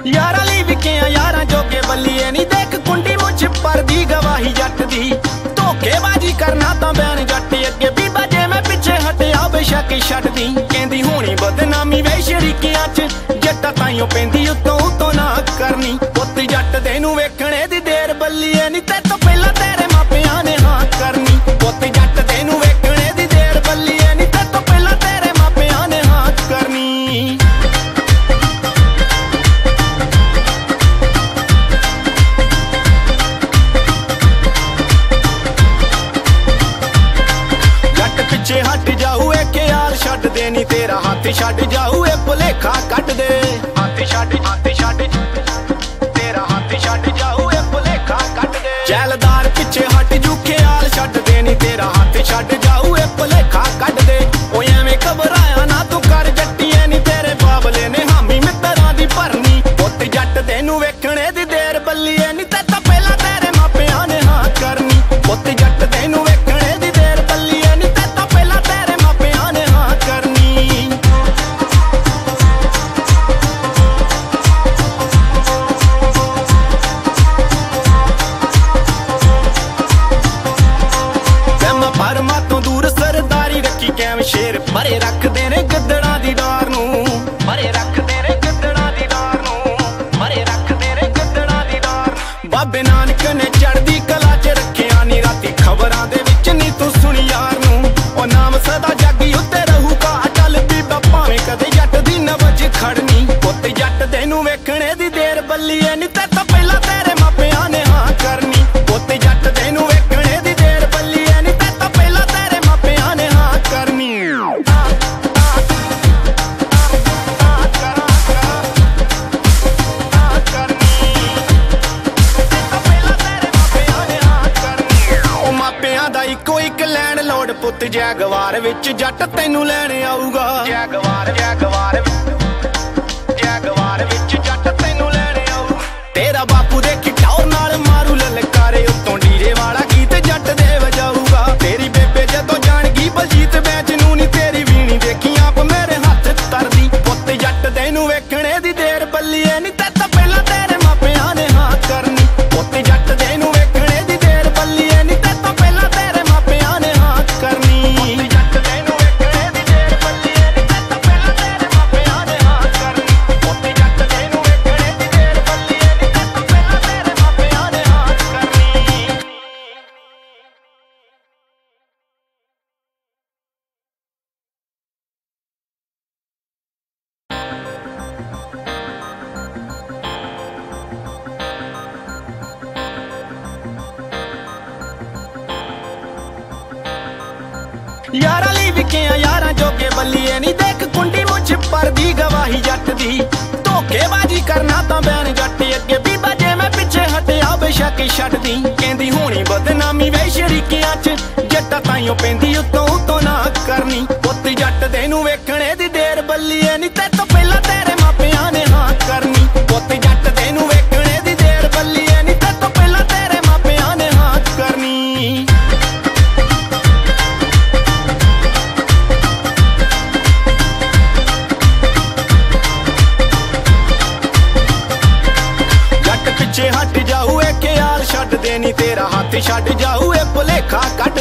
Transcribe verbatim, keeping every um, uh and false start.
यारा ली विकिया यारा जोगे बल्लिए नी देख कुंडी मुझ पर दी गवाही जट दी धोखेबाजी करना तां बैन जट अगे बीबा जे मैं पिछे हटिया बेशक छड्ड दी कहंदी होनी बदनामी वे शरीकियां च जट्टा ताईओ पैंदी उत्तों उत्तों ना करनी पुत्त जट दे नूं वेखणे दी देर बल्लिए नी ते तो पहला तेरे मापियां ने हां करनी पुत्त जट दे नूं वेखणे दी देर बल्लिए नी ते तो पहला तेरे मापियां ने हां करनी। पिछे हट जाऊ ए ख्याल छड्ड दे नी तेरा हाथ छड्ड जाऊ ए भुलेखा कट दे हाथ छड्ड हाथ छड्ड तेरा हाथ छड्ड जाऊ ए भुलेखा कट दे जैलदार पिछे हट जू ख्याल छड्ड दे नी तेरा हाथ छड्ड जाऊ ए भुलेखा कट दे ओ एवें घबराया ना तू कर जट्टिए नी तेरे बाबले ने हामी मित्तरां दी भरनी पुत्त जट दे नूं वेखणे दी देर बल्लिए नी ते तां पहला तेरे मापियां ने हां करनी पुत्त जट दे नूं वेखणे दी देर बल्लिए नी ते तां पहला तेरे मापियां ने हां करनी। भरमा तो दूर सरदारी रखी कैम शेर भरे रखदे ने गिद्दड़ां दी डार नूं भरे रखदे ने गिद्दड़ां दी डार नूं भरे रखदे ने गिद्दड़ां दी डार बाबे नानक ने चढ़दी कला च रखिया नी राती खबरां दे विच नी तू सुनी यार नूं ओ नाम सदा जागी उत्ते रहूगा अटल बीबा भावें कदे जट दी नवज खड़नी पुत्त जट दे नूं वेखणे दी देर बल्लिए नी ते तां पहला तेरे मापियां ने हां करनी पुत्त जट दे नूं वेखणे दी देर बल्लिए नी ते तां पहला तेरे मापियां ने हां करनी। इको एक लैंड लोड पुत्त जैगवार विच जट तैनू लैण आऊगा जैगवार जैगवार जैगवार विच जट तैनू लैण आऊगा तेरा बापू दे खिटौर नाल मारू ललकारे उत्तों डीजे वाला गीत जट दे वजाऊगा तेरी बेबे जदों जाणगी बलजीत बैच नूं नी तेरी वीणी देखी आप मेरे हत्थ तरदी पुत्त जट दे नूं वेखणे दी देर बल्लिए नी ते तां पहला तेरे मापियां ने हां करनी पुत्त जट दे नूं वेखणे दी देर बल्लिए नी ते तां पहला तेरे मापियां ने हां करनी पुत्त जट दे नूं वेखणे दी देर बल्लिए नी ते तां पहला तेरे मापियां ने हां करनी पुत्त जट दे नूं वेखणे दी देर बल्लिए नी ते तां पहला तेरे मापियां ने हां करनी। यारा ली विकिया यारा जोगे बल्लिए नी देख कुंडी मुझ पर दी गवाही जट दी धोखेबाजी करना तां बैन जट अगे बीबा जे मैं पिछे हटिया बेशक छड्ड दी कहंदी होनी बदनामी वे शरीकियां च जट्टा ताईओ पैंदी उत्तों उत्तों ना करनी पुत्त जट दे नूं वेखणे दी देर बल्लिए नी ते तां पहला तेरे मापियां ने हां करनी पुत्त जट दे नूं वेखणे दी देर बल्लिए नी ते तां पहला तेरे मापियां ने हां करनी। पिछे हट जाऊ ए ख्याल छड्ड दे नी तेरा हाथ छड्ड जाऊ ए भुलेखा कट